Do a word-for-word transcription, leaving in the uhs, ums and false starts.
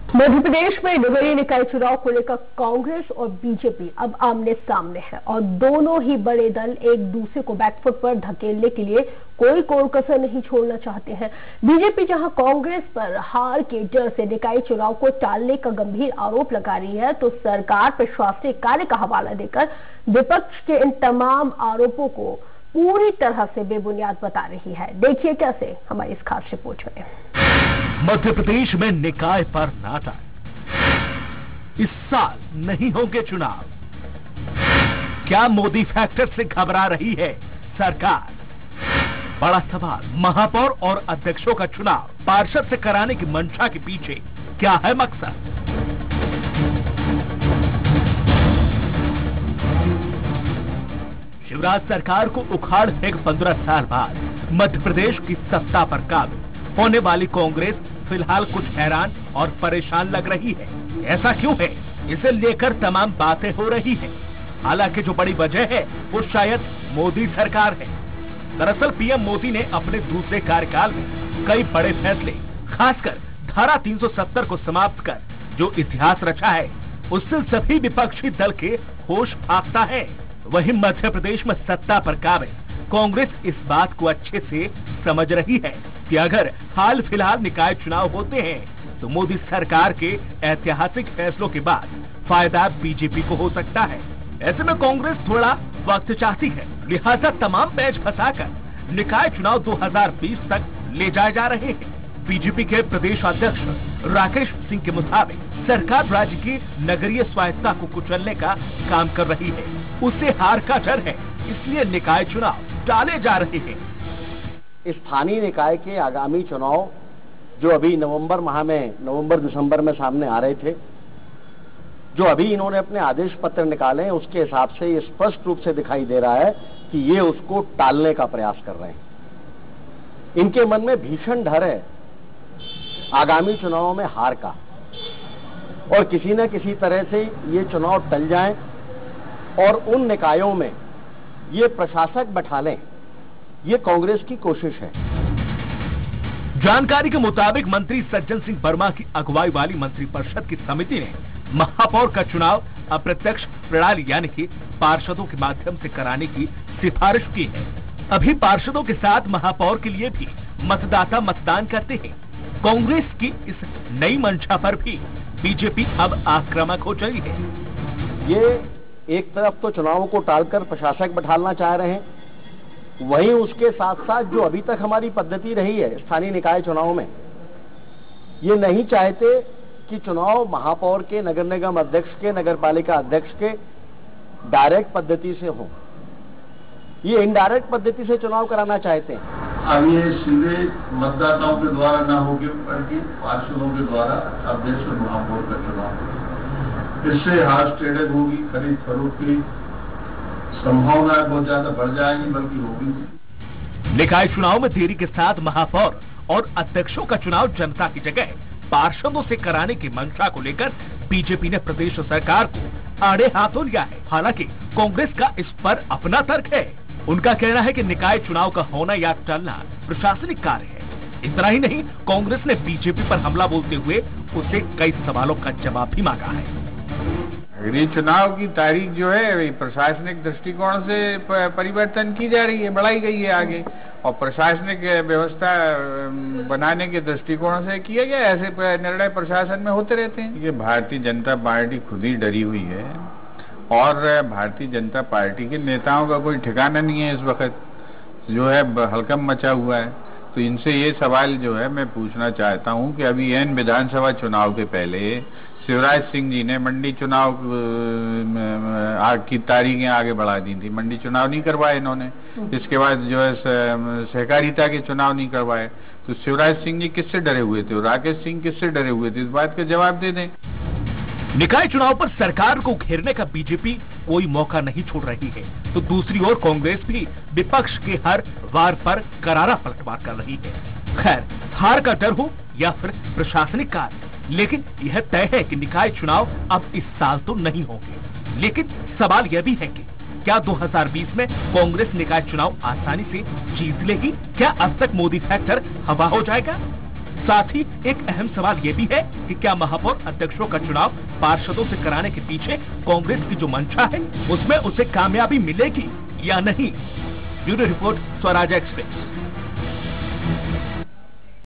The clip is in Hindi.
मध्य प्रदेश में नगरीय निकाय चुनाव को लेकर कांग्रेस और बीजेपी अब आमने सामने है और दोनों ही बड़े दल एक दूसरे को बैकफुट पर धकेलने के लिए कोई कोर कसर नहीं छोड़ना चाहते हैं। बीजेपी जहां कांग्रेस पर हार के डर से निकाय चुनाव को टालने का गंभीर आरोप लगा रही है, तो सरकार प्रशासनिक कार्य का हवाला देकर विपक्ष के इन तमाम आरोपों को पूरी तरह से बेबुनियाद बता रही है। देखिए कैसे हमारी इस खास रिपोर्ट में। मध्य प्रदेश में निकाय पर नाटा, इस साल नहीं होंगे चुनाव। क्या मोदी फैक्टर से घबरा रही है सरकार? बड़ा सवाल। महापौर और अध्यक्षों का चुनाव पार्षद से कराने की मंशा के पीछे क्या है मकसद? शिवराज सरकार को उखाड़ फेंक पंद्रह साल बाद मध्य प्रदेश की सत्ता पर काबिज होने वाली कांग्रेस फिलहाल कुछ हैरान और परेशान लग रही है। ऐसा क्यों है? इसे लेकर तमाम बातें हो रही हैं। हालांकि जो बड़ी वजह है वो शायद मोदी सरकार है। दरअसल पीएम मोदी ने अपने दूसरे कार्यकाल में कई बड़े फैसले, खासकर धारा तीन सौ सत्तर को समाप्त कर जो इतिहास रचा है, उससे सभी विपक्षी दल के होश फांकता है। वहीं मध्य प्रदेश में सत्ता पर काबिज कांग्रेस इस बात को अच्छे से समझ रही है कि अगर हाल फिलहाल निकाय चुनाव होते हैं तो मोदी सरकार के ऐतिहासिक फैसलों के बाद फायदा बीजेपी को हो सकता है। ऐसे में कांग्रेस थोड़ा वक्त चाहती है, लिहाजा तमाम पैच फंसाकर निकाय चुनाव दो हज़ार बीस तक ले जाए जा रहे हैं। बीजेपी के प्रदेश अध्यक्ष राकेश सिंह के मुताबिक सरकार राज्य की नगरीय स्वायत्तता को कुचलने का काम कर रही है। उससे हार का डर है, इसलिए निकाय चुनाव टाले जा रहे हैं। स्थानीय निकाय के आगामी चुनाव जो अभी नवंबर माह में, नवंबर दिसंबर में सामने आ रहे थे, जो अभी इन्होंने अपने आदेश पत्र निकाले हैं, उसके हिसाब से ये स्पष्ट रूप से दिखाई दे रहा है कि ये उसको टालने का प्रयास कर रहे हैं। इनके मन में भीषण डर है आगामी चुनावों में हार का, और किसी न किसी तरह से ये चुनाव टल जाएं और उन निकायों में ये प्रशासक बैठा लें, ये कांग्रेस की कोशिश है। जानकारी के मुताबिक मंत्री सज्जन सिंह वर्मा की अगुवाई वाली मंत्रिपरिषद की समिति ने महापौर का चुनाव अप्रत्यक्ष प्रणाली यानी कि पार्षदों के माध्यम से कराने की सिफारिश की है। अभी पार्षदों के साथ महापौर के लिए भी मतदाता मतदान करते हैं। कांग्रेस की इस नई मंशा पर भी बीजेपी अब आक्रामक हो चली है। ये एक तरफ तो चुनावों को टालकर प्रशासक बैठाना चाह रहे हैं, वहीं उसके साथ साथ जो अभी तक हमारी पद्धति रही है स्थानीय निकाय चुनाव में, ये नहीं चाहते कि चुनाव महापौर के, नगर निगम अध्यक्ष के, नगर पालिका अध्यक्ष के डायरेक्ट पद्धति से हो। ये इनडायरेक्ट पद्धति से चुनाव कराना चाहते हैं। अब ये सीधे मतदाताओं के द्वारा न होकर बल्कि पार्षदों के द्वारा अध्यक्ष और महापौर का चुनाव, इससे हाथ ट्रेडिंग होगी, खरीद फरोख्त की संभावनाएं बहुत ज्यादा बढ़ जाएंगी, बल्कि होगी। निकाय चुनाव में देरी के साथ महापौर और अध्यक्षों का चुनाव जनता की जगह पार्षदों से कराने की मंशा को लेकर बीजेपी ने प्रदेश सरकार को आड़े हाथों लिया है। हालांकि कांग्रेस का इस पर अपना तर्क है। उनका कहना है कि निकाय चुनाव का होना या टलना प्रशासनिक कार्य है। इतना ही नहीं, कांग्रेस ने बीजेपी पर हमला बोलते हुए उसे कई सवालों का जवाब भी मांगा है। नगरीय चुनाव की तारीख जो है प्रशासनिक दृष्टिकोण से परिवर्तन की जा रही है, बढ़ाई गई है आगे, और प्रशासनिक व्यवस्था बनाने के दृष्टिकोण से किया गया। ऐसे निर्णय प्रशासन में होते रहते हैं। ये भारतीय जनता पार्टी खुद ही डरी हुई है और भारतीय जनता पार्टी के नेताओं का कोई ठिकाना नहीं है। इस वक्त जो है हलकम मचा हुआ है। तो इनसे ये सवाल जो है मैं पूछना चाहता हूं कि अभी एन विधानसभा चुनाव के पहले शिवराज सिंह जी ने मंडी चुनाव की तारीखें आगे बढ़ा दी थी। मंडी चुनाव नहीं करवाए इन्होंने। इसके बाद जो है सहकारिता के चुनाव नहीं करवाए। तो शिवराज सिंह जी किससे डरे हुए थे और राकेश सिंह किससे डरे हुए थे? इस बात का जवाब दे दें। निकाय चुनाव पर सरकार को घेरने का बीजेपी कोई मौका नहीं छोड़ रही है, तो दूसरी ओर कांग्रेस भी विपक्ष के हर वार पर करारा पलटवार कर रही है। खैर, हार का डर हो या फिर प्रशासनिक कार्य, लेकिन यह तय है कि निकाय चुनाव अब इस साल तो नहीं होंगे। लेकिन सवाल यह भी है कि क्या दो हज़ार बीस में कांग्रेस निकाय चुनाव आसानी से जीत लेगी? क्या अब तक मोदी फैक्टर हवा हो जाएगा? साथ ही एक अहम सवाल ये भी है कि क्या महापौर अध्यक्षों का चुनाव पार्षदों से कराने के पीछे कांग्रेस की जो मंशा है उसमें उसे कामयाबी मिलेगी या नहीं। Bureau report, Swaraj express.